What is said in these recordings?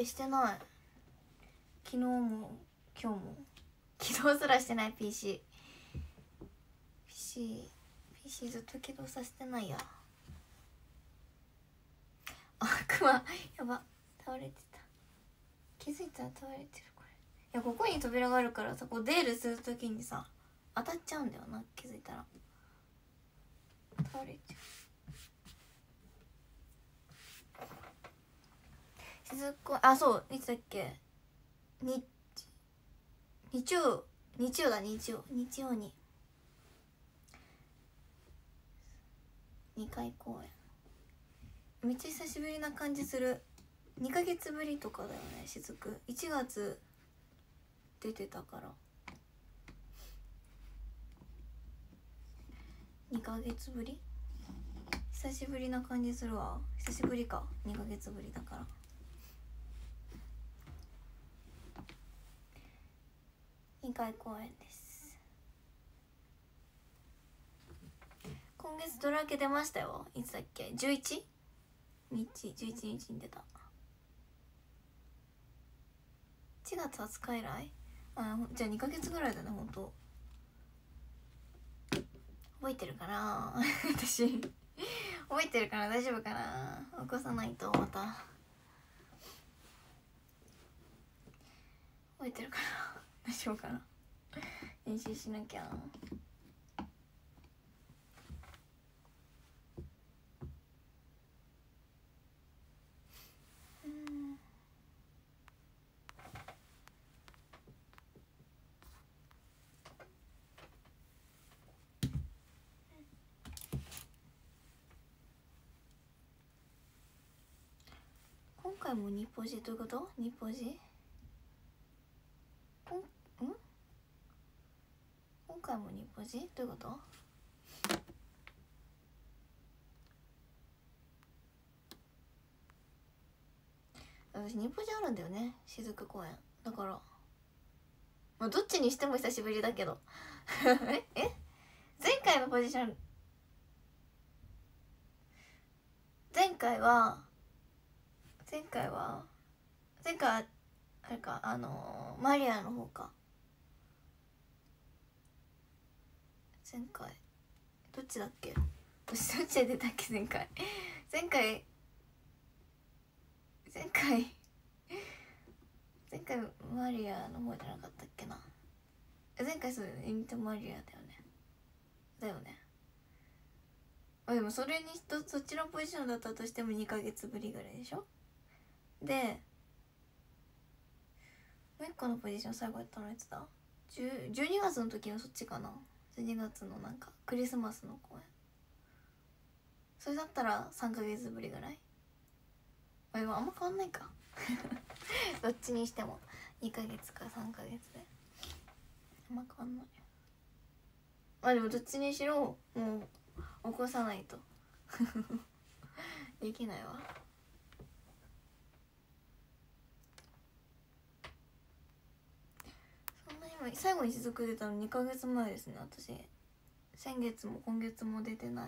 ペしてない。昨日も今日も起動すらしてない。 PC ずっと起動させてないや。あ、クマやば、倒れてた。気づいたら倒れてる。これいや、ここに扉があるからさ、こうデールするときにさ当たっちゃうんだよな。気づいたら倒れちゃう。しずこ、あ、そう、いつだっけ、日曜に2回公演。めっちゃ久しぶりな感じする。2ヶ月ぶりとかだよね。しずく1月出てたから2ヶ月ぶり。久しぶりな感じするわ。久しぶりか。2ヶ月ぶりだから2回公演です。今月ドラケ出ましたよ。いつだっけ、11日に出た。1月20日以来。あ、じゃあ2ヶ月ぐらいだね。ほんと覚えてるかな私覚えてるかな。大丈夫かな。起こさないと。また覚えてるかな大丈夫かな。練習しなきゃ。今回もニポジどういうこと。ニポジ今回もニポジどういうこと。私ニポジあるんだよね。雫公園だから、まあ、どっちにしても久しぶりだけど前回のポジション、前回はあれか、マリアの方か。前回どっちだっけ。私どっちで出たっけ。前回マリアの方じゃなかったっけな。前回そうイントマリアだよね。あ、でもそれにそっちのポジションだったとしても2ヶ月ぶりぐらいでしょ。でもう一個のポジション最後やったのいつだ。12月の時はそっちかな。12月のなんかクリスマスの公演。それだったら3ヶ月ぶりぐらい。あ、でもあんま変わんないかどっちにしても2ヶ月か3ヶ月であんま変わんない。あ、でもどっちにしろもう起こさないとできないわ。そんな今最後に雫出たの2ヶ月前ですね。私先月も今月も出てない。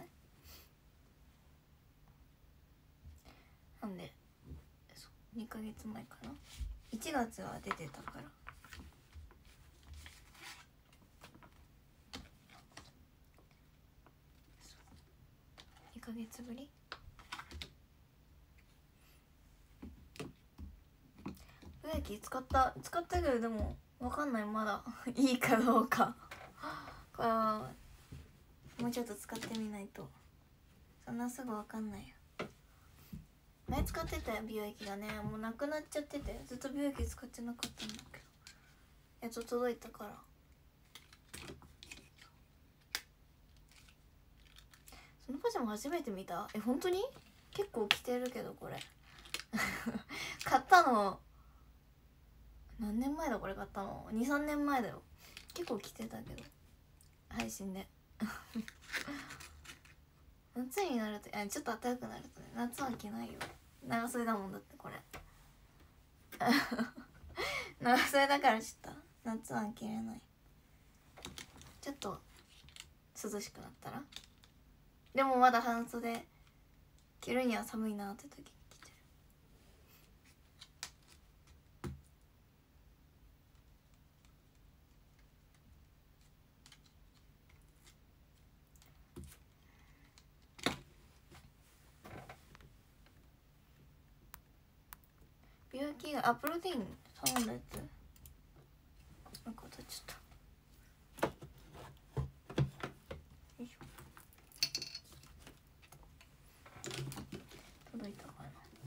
なんで2ヶ月前かな。1月は出てたから。2ヶ月ぶり。ブレーキ使ったけど、でも分かんない。まだいいかどうかこれはもうちょっと使ってみないと。そんなすぐ分かんないよ。前使ってた美容液がね、もうなくなっちゃってて、ずっと美容液使ってなかったんだけど、やっと届いたから。そのパジャマ初めて見た。本当に結構着てるけどこれ買ったの何年前だ。これ買ったの 2,3 年前だよ。結構着てたけど配信で夏になるとちょっと暖かくなるとね、夏は着ないよ。長袖だもんだってこれ長袖だからちょっと夏は着れない。ちょっと涼しくなったら。でもまだ半袖着るには寒いなって時に着てる。 きがプロテイン頼んだやつなんか当たっちゃった。よいしょ。届いたかな。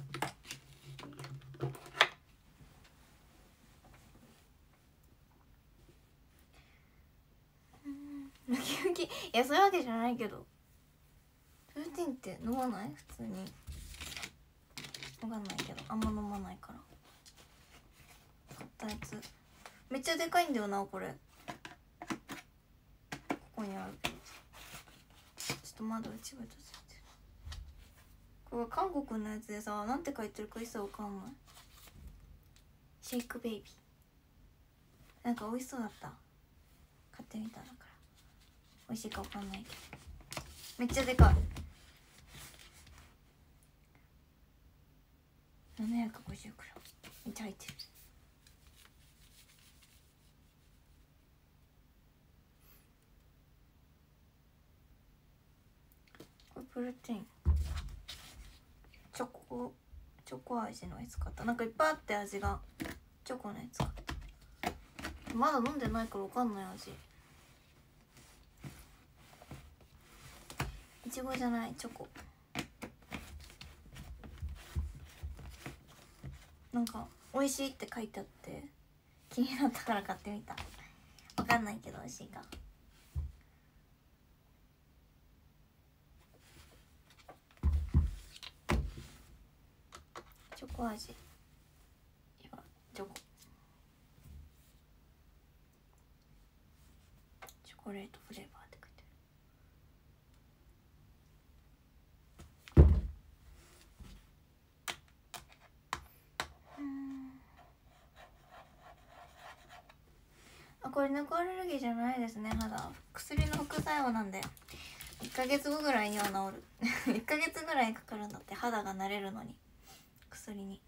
ムキムキ、いやそういうわけじゃないけど、プロテインって飲まない？普通に分かんないけど、あんま飲まないから。買ったやつめっちゃでかいんだよな、これ。ここにあるけどちょっと窓が違うとついてる。これ韓国のやつでさ、なんて書いてるか一切わかんない。シェイクベイビー、なんか美味しそうだった。買ってみただから美味しいかわかんないけど、めっちゃでかい。750g、めっちゃ入ってる。これプロテインチョコ味のやつ買った。なんかいっぱいあって味が、チョコのやつ買った。まだ飲んでないからわかんない味。いちごじゃない、チョコ。なんか美味しいって書いてあって気になったから買ってみた。わかんないけど美味しいか。チョコ味、今チョコレートフレーバーって書いてある。これ猫アレルギーじゃないですね。肌薬の副作用なんで1ヶ月後ぐらいには治る1ヶ月ぐらいかかるんだって、肌が慣れるのに。薬に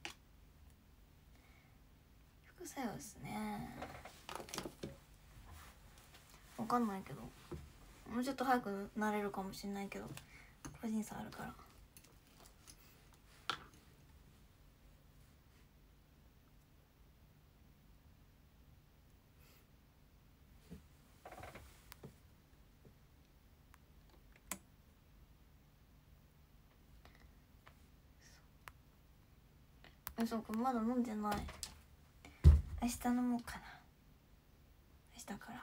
副作用ですね。わかんないけど、もうちょっと早くなれるかもしれないけど、個人差あるから。そうか、まだ飲んでない。明日飲もうかな。明日から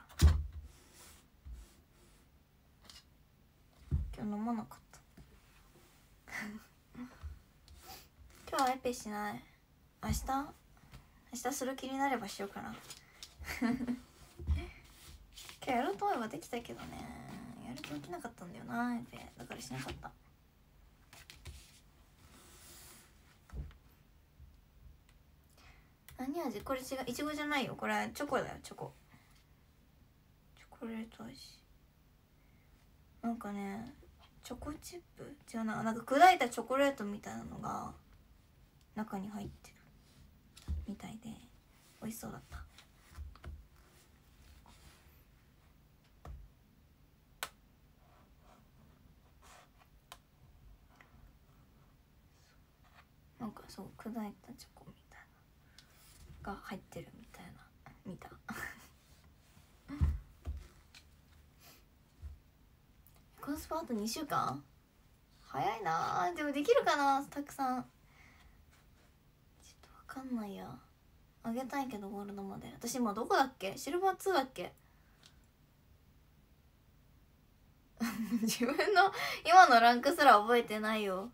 今日飲まなかった今日はエペしない。明日する気になればしようかな今日やろうと思えばできたけどね、やる気起きなかったんだよなエペ。だからしなかった。何味？これ違う、いちごじゃないよ、これチョコだよ。チョコレート味。なんかね、チョコチップ違うな、なんか砕いたチョコレートみたいなのが中に入ってるみたいで美味しそうだった。なんかそう、砕いたチョコみたいなが入ってるみたいな、見たコンスパあと2週間早いな。でもできるかな、たくさん。ちょっとわかんないや。あげたいけどゴールドまで。私今どこだっけ？シルバー2だっけ自分の今のランクすら覚えてないよ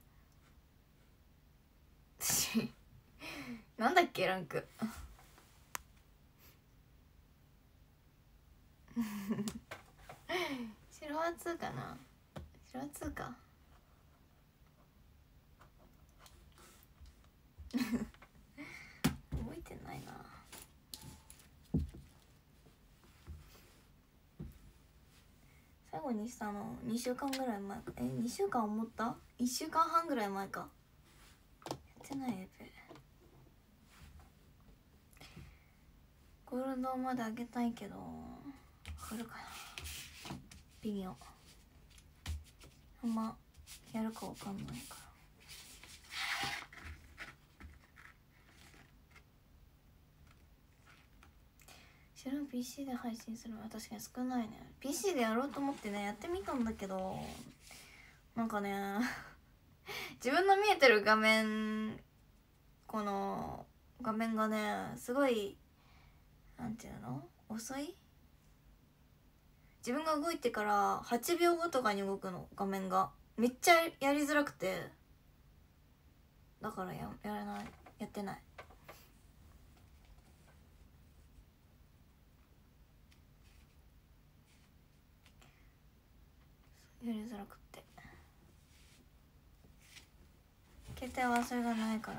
私なんだっけランクシルバー2かな。シルバー2か覚えてないな。最後にしたの2週間ぐらい前か。2週間思った？ 1 週間半ぐらい前か。やってないエペ。ゴールドまであげたいけど来るかな、微妙。あんまやるかわかんないから。 ちら PC で配信するのは確かに少ないね。 PC でやろうと思ってねやってみたんだけど、なんかね自分の見えてる画面、この画面がねすごいなんていうの、遅い。自分が動いてから8秒後とかに動くの、画面がめっちゃやりづらくて、だからやれない、やってない。やりづらくって、携帯はそれがないから。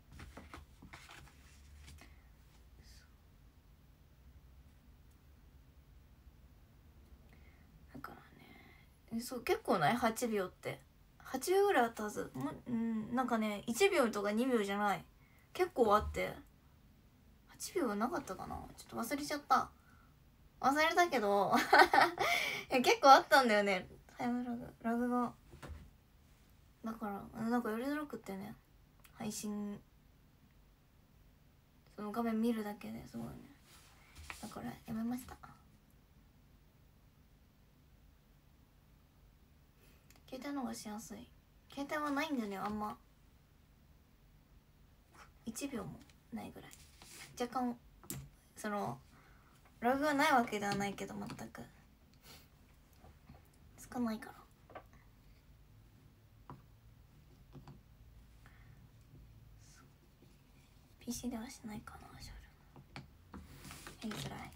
だからね、そう結構ない、8秒って8秒ぐらいあったはず。なんかね1秒とか2秒じゃない、結構あって。8秒なかったかな、ちょっと忘れちゃった、忘れたけど結構あったんだよね、タイムラグが。だからなんかやりづらくってね、配信その画面見るだけですごいね。だからやめました。携帯の方がしやすい。携帯はないんだよね、あんま1秒もないぐらい。若干そのラグがないわけではないけど、全く少ないから。PC ではしないかな、シャル。やりづらい。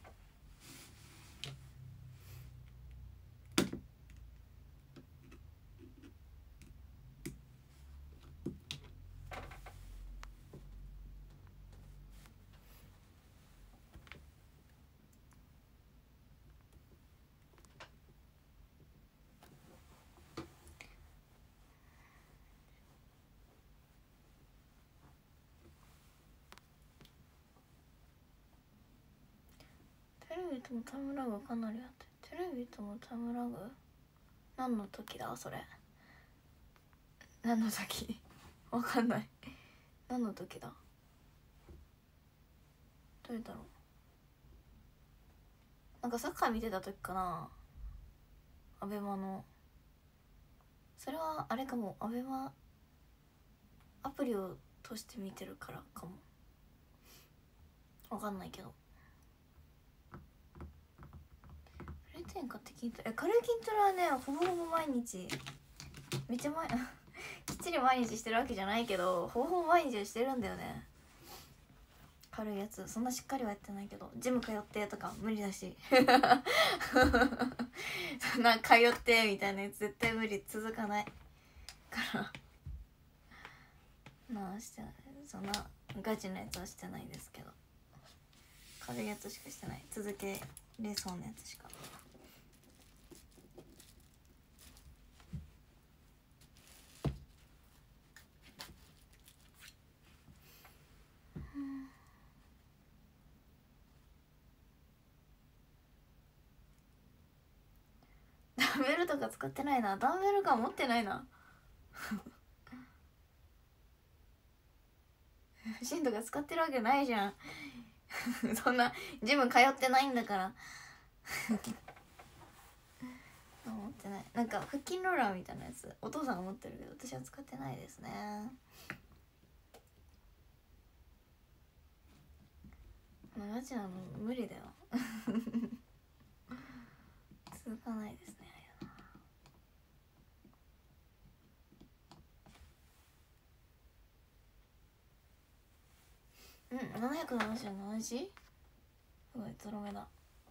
テレビともタイムラグかなりあって、テレビともタイムラグ、何の時だそれ、何の時わかんない何の時だ、どれだろう。なんかサッカー見てた時かな、アベマの。それはあれかも、アベマアプリを通して見てるからかも、わかんないけど。プレテン買って筋トレ、軽い筋トレはねほぼほぼ毎日、めっちゃきっちり毎日してるわけじゃないけど、ほぼほぼ毎日はしてるんだよね。軽いやつ、そんなしっかりはやってないけど、ジム通ってとか無理だしそんな通ってみたいなやつ絶対無理、続かないからまあしてない、そんなガチなやつはしてないですけど、軽いやつしかしてない、続けれそうなやつしか。ダンベルとか使ってないな、ダンベルか持ってないなシンとか使ってるわけないじゃんそんなジム通ってないんだから持ってない。なんか腹筋ローラーみたいなやつお父さんが持ってるけど、私は使ってないですね。マジなの無理だよ続かないですね。777字、すごいゾロ目だ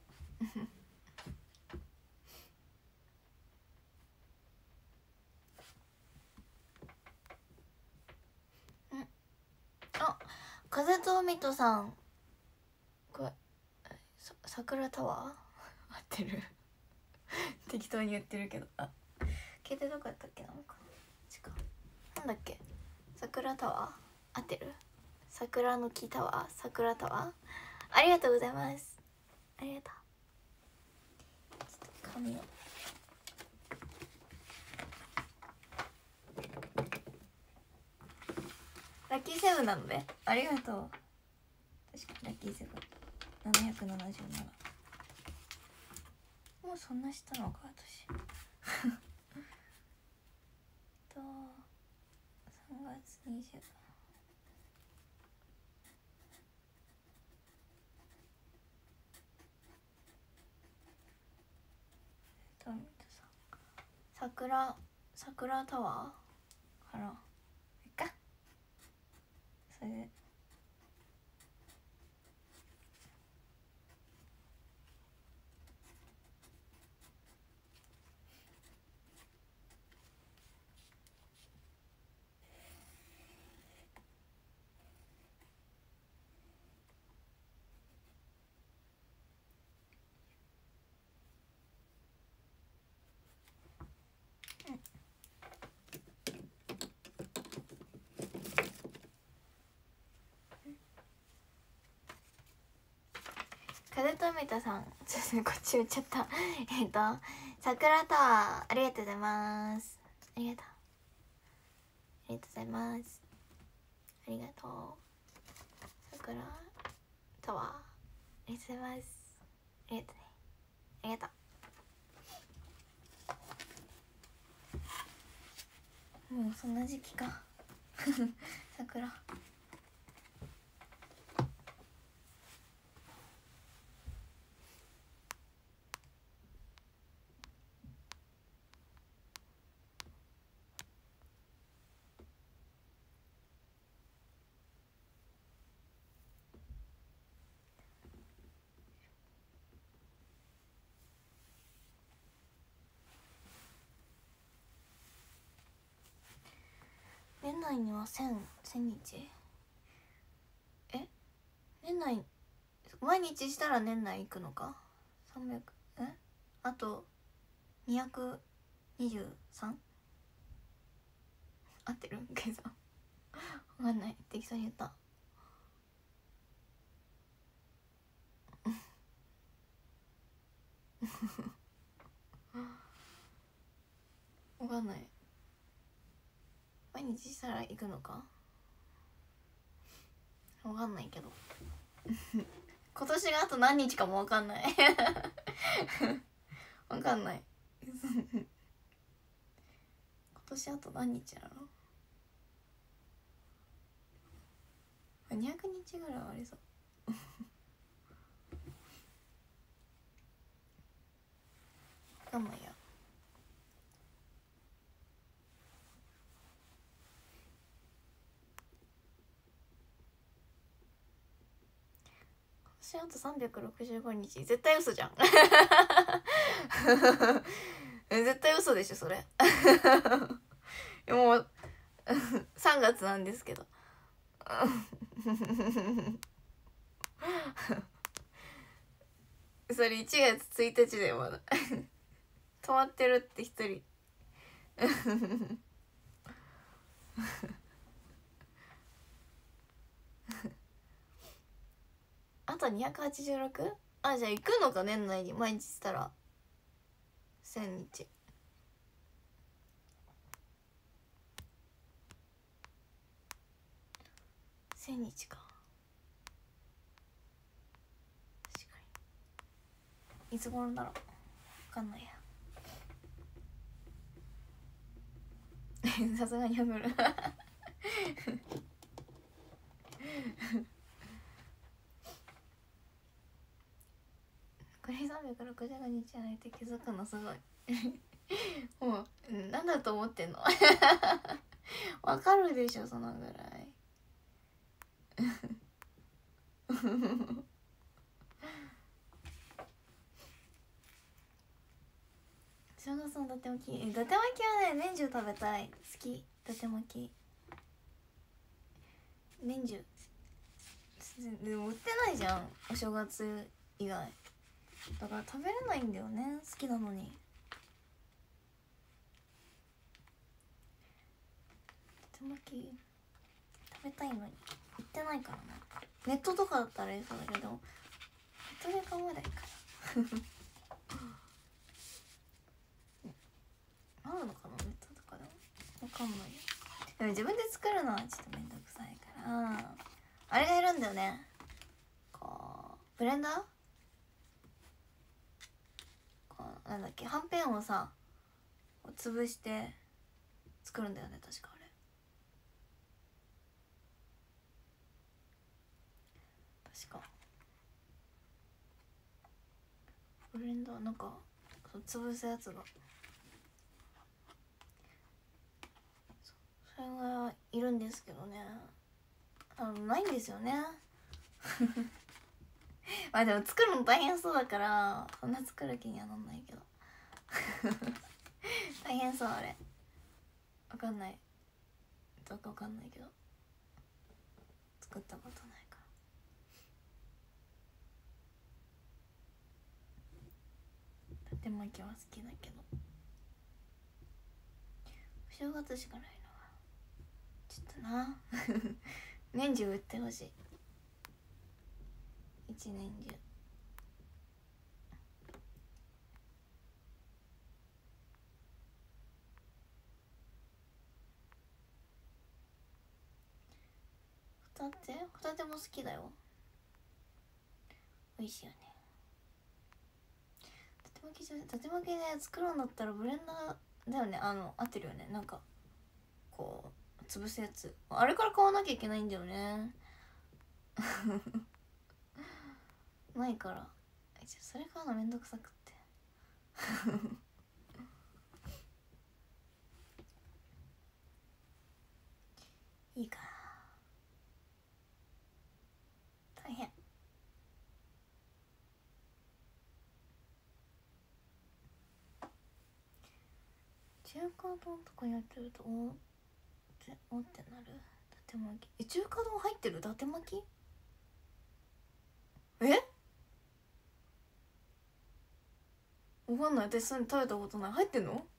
あ、風とミトさん、これ桜タワー合ってる適当に言ってるけど、あ、携帯どこやったっけな、のかなんだっけ、桜タワー合ってる、桜の木タワー、桜タワー、ありがとうございます、ありがとう。ちょっと紙をラッキーセブンなのでありがとう。確かにラッキーセブン 777。もうそんなしたのか私と3月20。桜タワーかな。いっかそれで風富田さん、ちょっとこっち打っちゃった桜タワーありがとうございます。ありがとうございます。ありがとう。桜タワーありがとうございます。ありがとうね。ありがとう。もうそんな時期か桜。年内には1000日。年内毎日したら年内行くのか。300あと223。合ってる計算わかんない、適当に言ったわかんない。毎日したら行くのかわかんないけど今年があと何日かもわかんないわかんない今年あと何日なの。200日ぐらいはありそうわかんないや。今年あと365日絶対嘘じゃん絶対嘘でしょそれもう3月なんですけどそれ1月1日でまだ止まってるって一人あと 286？ あ、じゃあ行くのか年内に毎日したら1000日。1000日か。確かにいつ頃だろう分かんないやさすがにハグるこれ365日じゃないって気づくのすごいもうなんだと思ってんのわかるでしょそのぐらい正月の伊達巻き、伊達巻きはね年中食べたい。好き伊達巻き年中。でも売ってないじゃんお正月以外だから食べれないんだよね好きなのに。伊達巻き食べたいのに売ってないからな。ネットとかだったらそうだけどネットで買うまでいいからあるのかなネットとかでもわかんないよ。でも自分で作るのはちょっとめんどくさいからあれがいるんだよね。こうブレンダーなんだっけ、はんぺんをさ潰して作るんだよね確かあれ。確かブレンダーなんか潰すやつがそれがいるんですけどね、ないんですよねまあでも作るの大変そうだからそんな作る気にはなんないけど大変そうあれ。わかんない、どうかわかんないけど作ったことないから。伊達巻きは好きだけどお正月しかないのはちょっとな年中売ってほしい、一年中。ホタテも好きだよ、美味しいよね。伊達巻きね作るんだったらブレンダーだよね。合ってるよね、なんかこう潰すやつあれから買わなきゃいけないんだよねないからそれ買うのめんどくさくっていいかな、大変。中華丼とかやってるとおってなる。伊達巻き中華丼入ってる伊達巻きわかんない、私それ食べたことない。入ってんの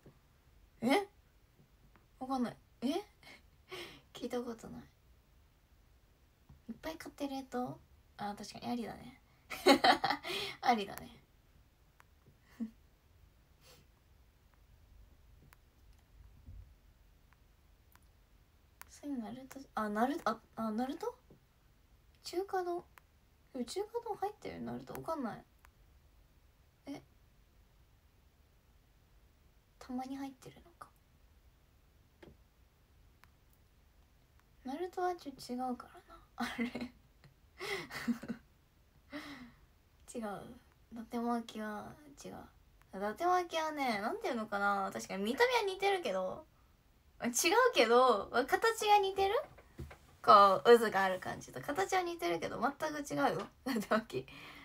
わかんない。聞いたことない。いっぱい買ってると確かにありだねありだねそういうナルトナルト中華丼中華丼入ってるナルトわかんない。たまに入ってるのか。ナルトはちょっと違うからなあれ違う、伊達巻きは違う。伊達巻きはね、なんていうのかな、確かに見た目は似てるけど違うけど形が似てる、こう渦がある感じと形は似てるけど全く違うよ伊達巻き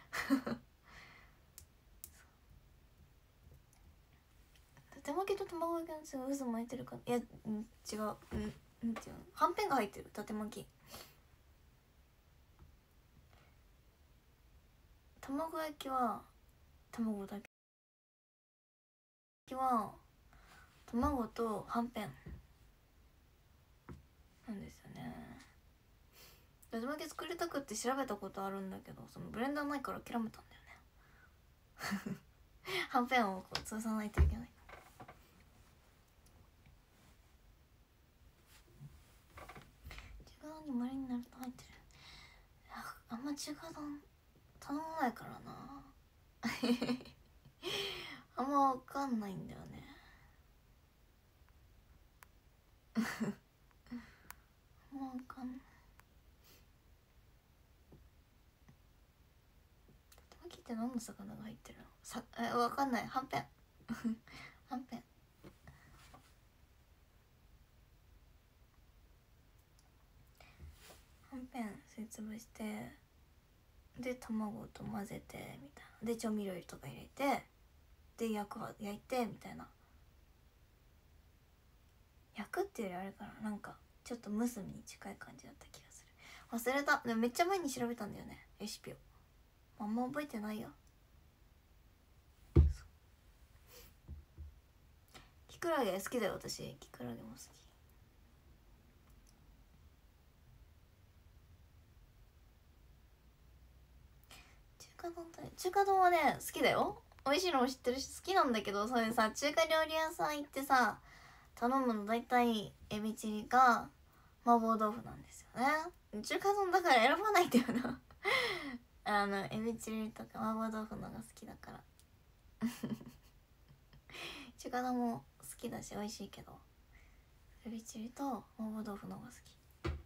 伊達巻きと卵焼きの渦巻いてるか、いや、違う、なんていうの、はんぺんが入ってる伊達巻き。卵焼きは卵だけは卵とはんぺんなんですよね。伊達巻き作りたくって調べたことあるんだけどそのブレンダーないから諦めたんだよねはんぺんをこう潰さないといけない。中華丼にマリンナルト入ってる。あんま中華丼頼まないからなあんま分かんないんだよねあんま分かんない。タキって何の魚が入ってるの分かんない。はんぺんはんぺんはんぺんすりつぶしてで卵と混ぜてみたいなで調味料とか入れてで焼いてみたいな。焼くっていうよりあれかな、なんかちょっと蒸すに近い感じだった気がする。忘れた。でもめっちゃ前に調べたんだよねレシピを。あんま覚えてないよ。キクラゲ好きだよ私。キクラゲも好き。中華丼はね好きだよ。美味しいのも知ってるし好きなんだけど、それさ中華料理屋さん行ってさ頼むの大体エビチリか麻婆豆腐なんですよね。中華丼だから選ばないんだよなエビチリとか麻婆豆腐のが好きだから中華丼も好きだし美味しいけど、エビチリと麻婆豆腐のが好き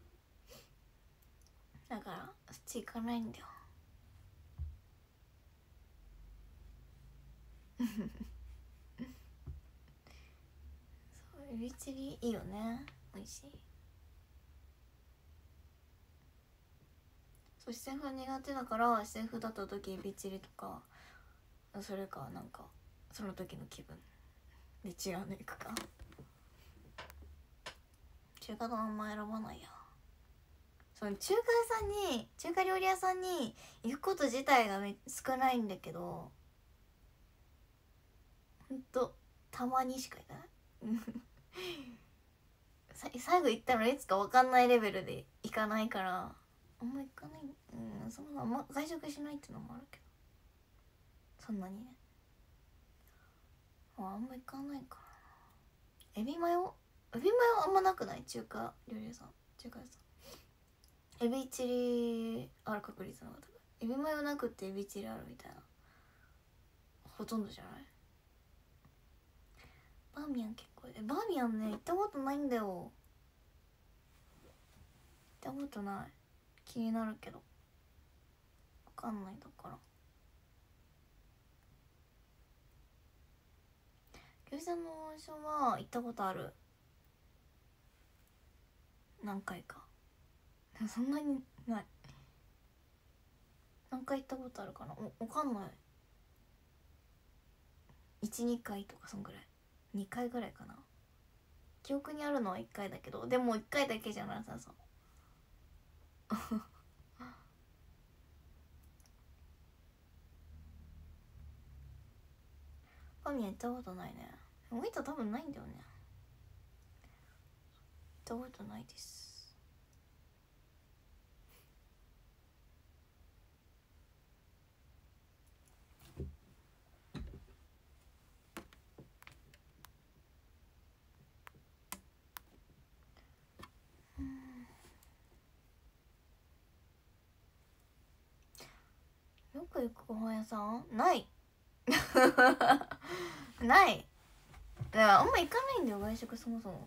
だからそっち行かないんだよそうエビチリいいよね、美味しい。そう四川風苦手だから四川風だった時エビチリとか、それかなんかその時の気分で違うの行くか。中華丼あんま選ばないや。その中華料理屋さんに行くこと自体が少ないんだけど、ほんとたまにしか行かない最後行ったのいつか分かんないレベルで行かないからあんま行かない。そんなあんま外食しないっていうのもあるけど、そんなにねあんま行かないからな。エビマヨあんまなくない？中華料理屋さん、中華屋さんエビチリある確率の方が高い。エビマヨなくってエビチリあるみたいなほとんどじゃない？バーミヤン結構バーミヤンね行ったことないんだよ。行ったことない。気になるけど分かんないだから。餃子の王将は行ったことある、何回か。そんなにない。何回行ったことあるかな、分かんない。12回とかそんぐらい、2回ぐらいかな。記憶にあるのは1回だけど、でも1回だけじゃなさそうバーミヤン行ったことないね。大分多分ないんだよね。行ったことないです。よく行くご飯屋さんないないだからあんま行かないんだよ外食、そもそも。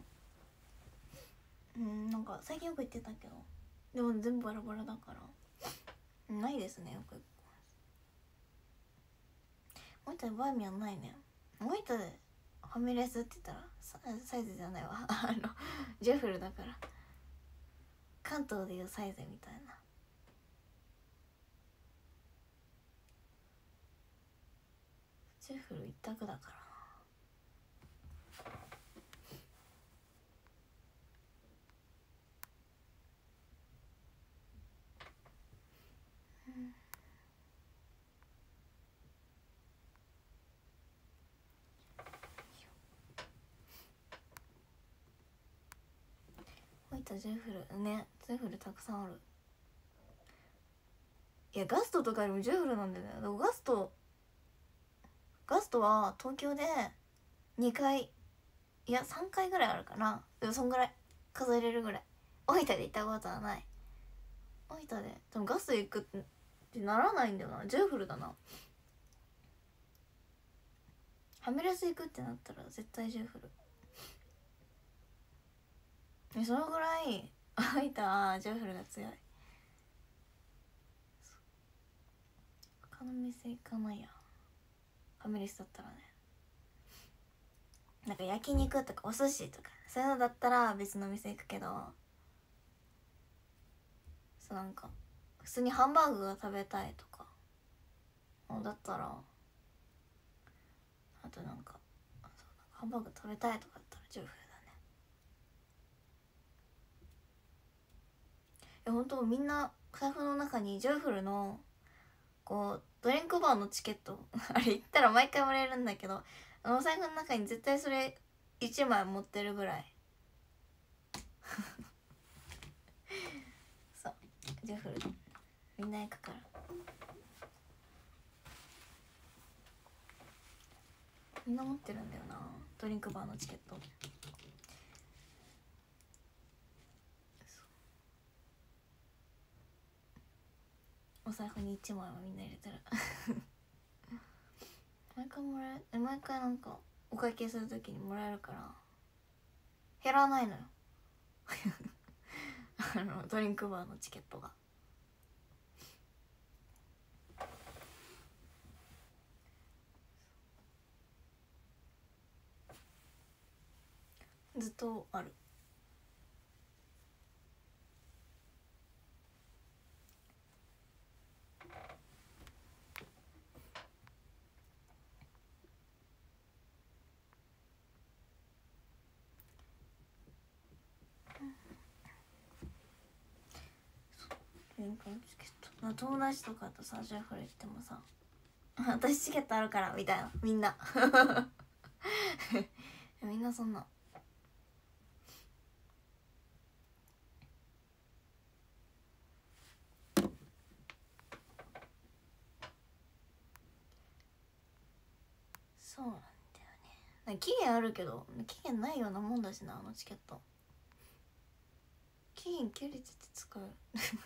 なんか最近よく行ってたけど、でも全部バラバラだからないですね。よく行く大分でバーミヤンないね。大分でファミレスって言ったらサイズじゃないわジェフルだから、関東でいうサイズみたいな。ジェフル一択だから大分ジェフルね、ジェフルたくさんある。いやガストとかよりもジェフルなんだよね。でもガストは東京で2回いや3回ぐらいあるかな。でもそんぐらい数えれるぐらい。大分で行ったことはない。大分ででもガスト行くってならないんだよな。ジェフルだな。ファミレス行くってなったら絶対ジェフル。そのぐらい大分はジェフルが強い。他の店行かないや、ファミレスだったらね。なんか焼肉とかお寿司とかそういうのだったら別の店行くけど、そうなんか普通にハンバーグが食べたいとかだったら、あとなんかハンバーグ食べたいとかだったらジェフルだね。ほんとみんな財布の中にジョイフルのこうドリンクバーのチケットあれ行ったら毎回もらえるんだけど、お財布の中に絶対それ1枚持ってるぐらいそうジョイフルみんな行くから。みんな持ってるんだよなドリンクバーのチケット。お財布に1枚はみんな入れてる毎回もらえ毎回なんかお会計するときにもらえるから減らないのよドリンクバーのチケットがずっとある。チケット友達とかとさジャフル行ってもさ私チケットあるからみたいなみんなみんなそんなそうなんだよね。期限あるけど期限ないようなもんだしなあのチケット期限切れてて使う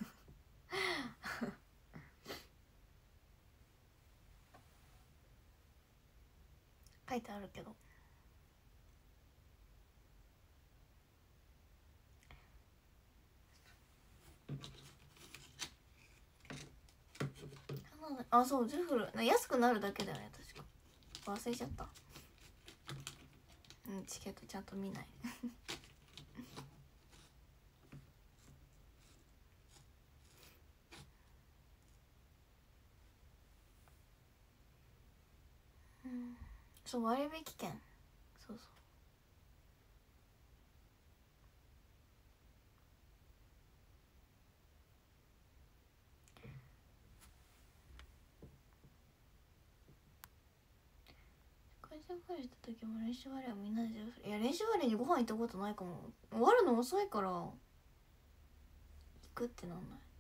書いてあるけどあそうジェフル安くなるだけだよね確か忘れちゃったチケットちゃんと見ないそう割引券そうそう会社帰った時も練習終わりはみんなでいや練習終わりにご飯行ったことないかも終わるの遅いから行くってなん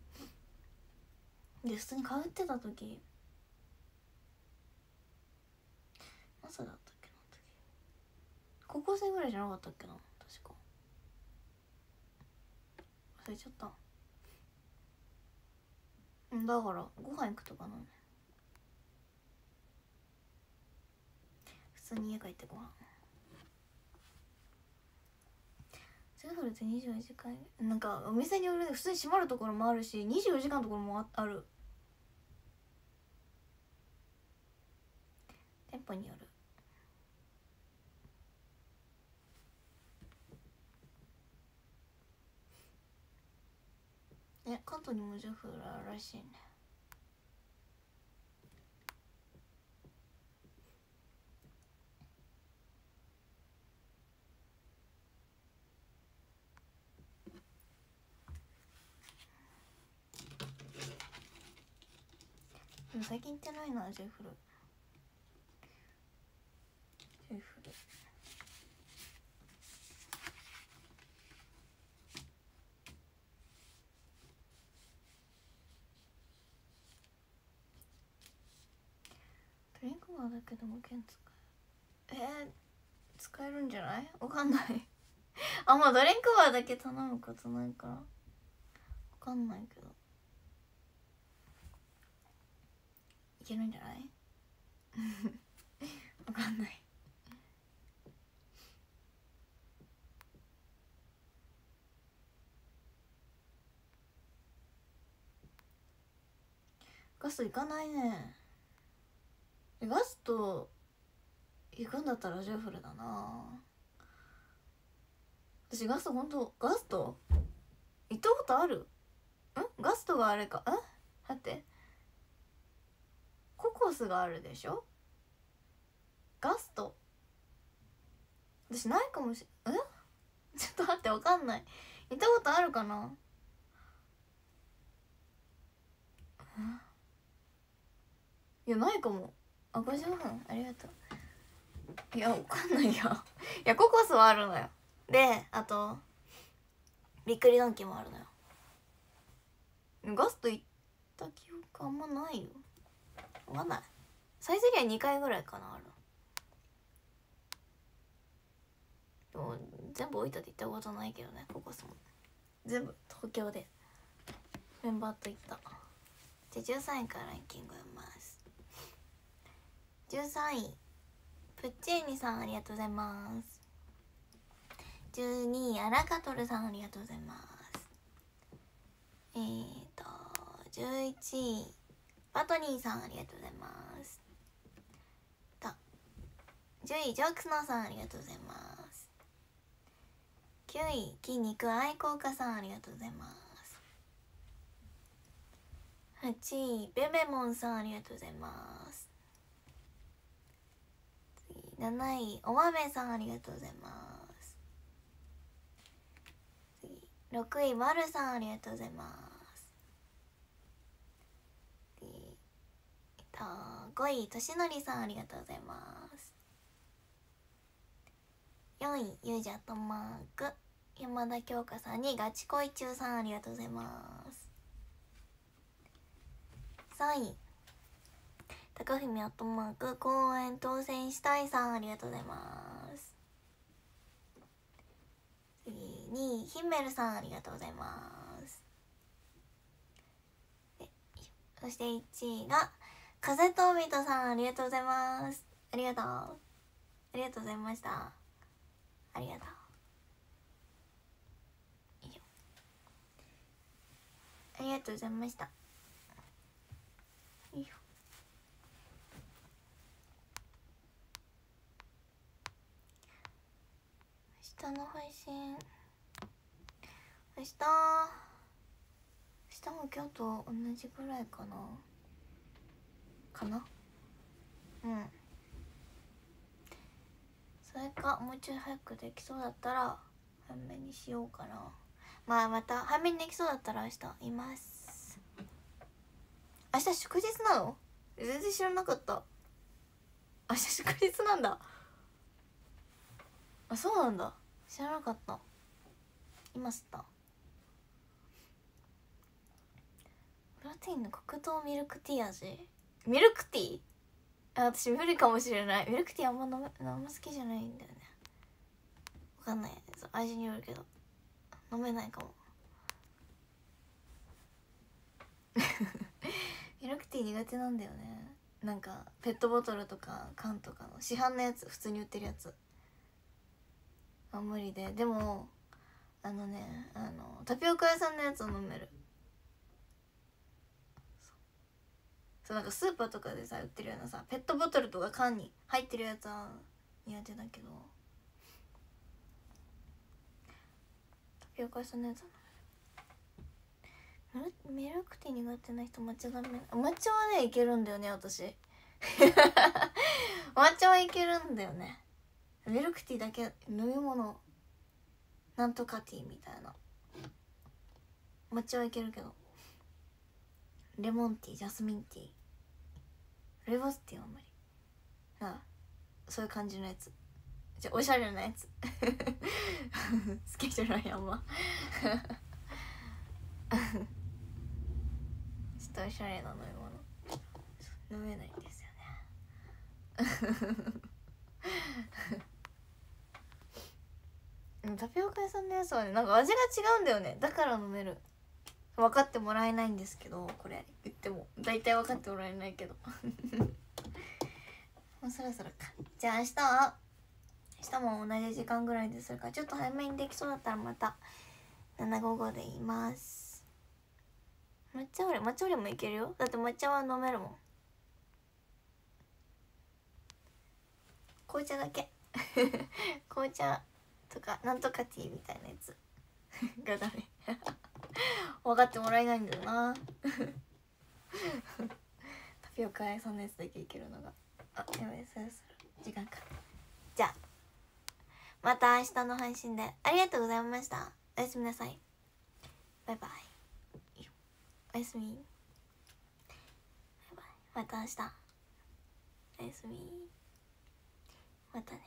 ないで普通に通ってた時朝だったっけな時高校生ぐらいじゃなかったっけな確か忘れちゃっただからご飯行くとかなんね普通に家帰ってご飯ジェフルって24時間なんかお店による普通に閉まるところもあるし24時間のところもある店舗による関東にもジェフルあるらしいねでも最近行ってないなジェフルドリンクバーだけでも券使え使えるんじゃないわかんないあもうドリンクバーだけ頼むことないからわかんないけどいけるんじゃないわかんないガスト行かないねガスト行くんだったらジェフルだな私ガストほんとガスト行ったことあるガストがあれか待ってココスがあるでしょガスト私ないかもしれちょっと待ってわかんない行ったことあるかないやないかも55分ありがとういやわかんないよいやココスはあるのよであとびっくりドンキーもあるのよガスト行った記憶あんまないよわかんないサイゼリア2回ぐらいかなあるでも全部置いたって行ったことないけどねココスも全部東京でメンバーと行ったじゃあ13位からランキング読みます。13位プッチーニさんありがとうございます。12位アラカトルさんありがとうございます。11位バトニーさんありがとうございます。10位ジョークスノーさんありがとうございます。9位筋肉愛好家さんありがとうございます。8位ベベモンさんありがとうございます。次7位おまめさんありがとうございます。次6位まるさんありがとうございます。次5位としのりさんありがとうございます。4位ゆうじゃとマーク山田京香さんにガチ恋中さんありがとうございます。3位高文アットマーク公園当選したいさんありがとうございます。次2位ヒンメルさんありがとうございます。そして1位が風とみとさんありがとうございます。ありがとうございました。ありがとう。ありがとうございました。よいしょ。明日の配信明日も今日と同じぐらいかなうんそれかもうちょい早くできそうだったら早めにしようかな。また早めにできそうだったら明日います。明日祝日なの？全然知らなかった。明日祝日なんだ。あ、そうなんだ。知らなかった。今知った。プロテインの黒糖ミルクティー味。ミルクティー？私無理かもしれない。ミルクティーあんま好きじゃないんだよね。わかんない。味によるけど飲めないかも。ミルクティー苦手なんだよね。なんかペットボトルとか缶とかの市販のやつ、普通に売ってるやつ無理で。でもタピオカ屋さんのやつを飲める。そうなんかスーパーとかでさ売ってるようなさペットボトルとか缶に入ってるやつは苦手だけど、タピオカ屋さんのやつはミルクティー苦手な人抹茶ダメ。抹茶はねいけるんだよね私抹茶はいけるんだよね。ミルクティーだけ飲み物なんとかティーみたいな抹茶はいけるけど、レモンティージャスミンティールイボスティーは無理。そういう感じのやつ、おしゃれなやつ好きじゃないあんまちょっとおしゃれな飲み物飲めないんですよねタピオカ屋さんのやつはねなんか味が違うんだよね。だから飲める。分かってもらえないんですけど、これ言っても大体分かってもらえないけどもうそろそろか。じゃあ明日も同じ時間ぐらいでするから、ちょっと早めにできそうだったらまた755で言います。抹茶オレもいけるよ。だって抹茶は飲めるもん。紅茶だけ紅茶とかなんとかティーみたいなやつがダメ分かってもらえないんだよなタピオカ屋さんのやつだけいけるのが。やばい、そろそろ時間か。じゃあまた明日の配信でありがとうございました。おやすみなさい。バイバイ。おやすみ。バイバイ。また明日。おやすみ。またね。